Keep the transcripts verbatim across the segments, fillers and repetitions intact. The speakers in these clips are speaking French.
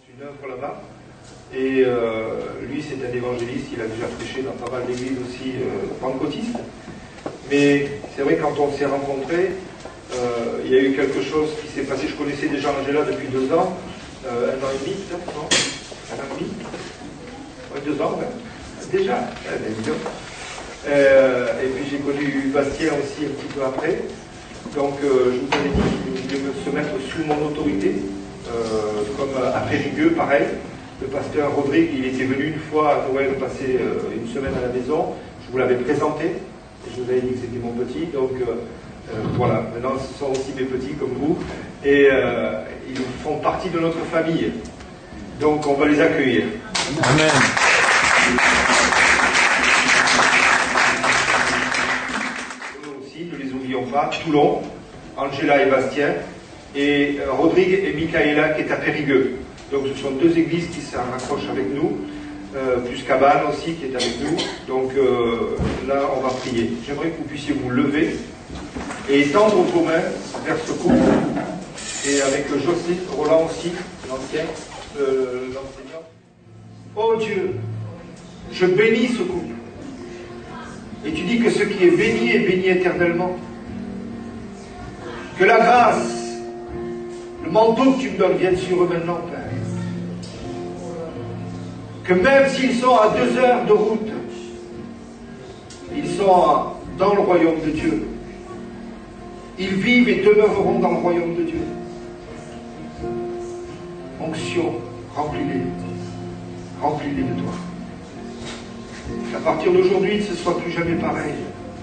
une œuvre là-bas. Et euh, lui, c'est un évangéliste, il a déjà prêché dans pas mal d'églises aussi euh, pentecôtistes. Mais c'est vrai, quand on s'est rencontrés, euh, il y a eu quelque chose qui s'est passé. Je connaissais déjà Angela depuis deux ans, euh, un an et demi, peut-être, non Un an et demi ouais, Deux ans, ouais. Déjà, ouais, bien euh, Et puis j'ai connu Bastien aussi un petit peu après. Donc euh, je vous avais dit qu'il voulait se mettre sous mon autorité, euh, comme à Périgueux, pareil. Le pasteur Rodrigue, il était venu une fois à Noël passer euh, une semaine à la maison. Je vous l'avais présenté. Et je vous avais dit que c'était mon petit. Donc euh, euh, voilà, maintenant ce sont aussi mes petits comme vous. Et euh, ils font partie de notre famille. Donc on va les accueillir. Amen. Nous aussi, ne les oublions pas. Toulon, Angela et Bastien. Et euh, Rodrigue et Michaela qui est à Périgueux. Donc ce sont deux églises qui se raccrochent avec nous, euh, plus Cabane aussi qui est avec nous. Donc euh, là, on va prier. J'aimerais que vous puissiez vous lever et étendre vos mains vers ce couple. Et avec José, Roland aussi, l'ancien, euh, l'enseignant. Oh Dieu, je bénis ce couple. Et tu dis que ce qui est béni est béni éternellement. Que la grâce, le manteau que tu me donnes vienne sur eux maintenant, Père. Que même s'ils sont à deux heures de route, ils sont dans le royaume de Dieu. Ils vivent et demeureront dans le royaume de Dieu. Onction, remplis-les. Remplis-les de toi. Qu'à partir d'aujourd'hui, ce ne soit plus jamais pareil.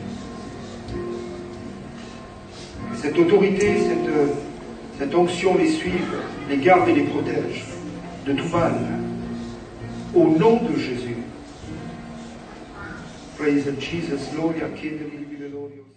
Que cette autorité, cette, cette onction les suive, les garde et les protège de tout mal. Au nom de Jésus. Praise Jesus, Gloria, King,